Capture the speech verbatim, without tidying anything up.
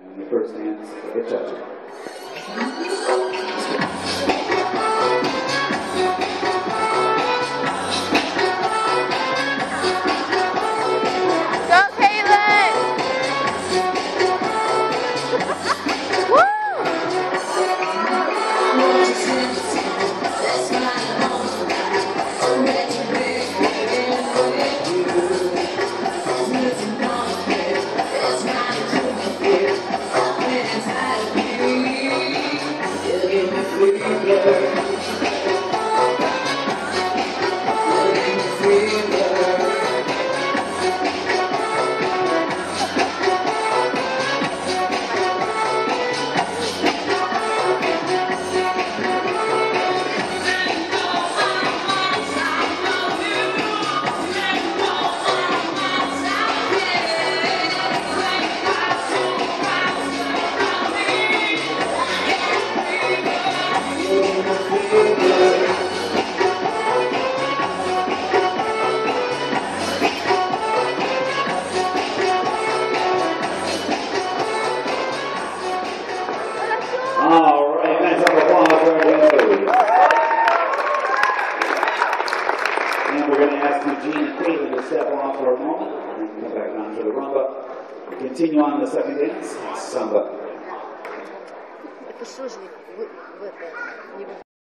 And the first dance, the cha-cha. All right, nice round of applause for everybody. And we're going to ask Eugene and Caitlin to step off for a moment and come back on for the rumba. We continue on the second dance, samba.